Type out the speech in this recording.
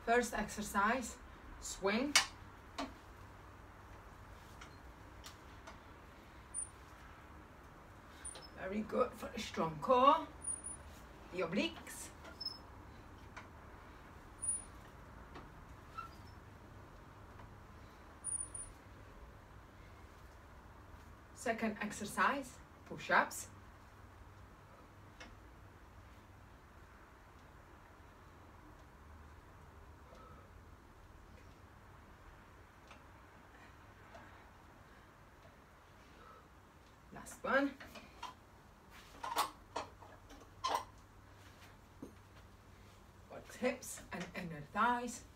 First exercise, swing. Very good for a strong core, the obliques. Second exercise, push-ups. Last one. Works hips and inner thighs.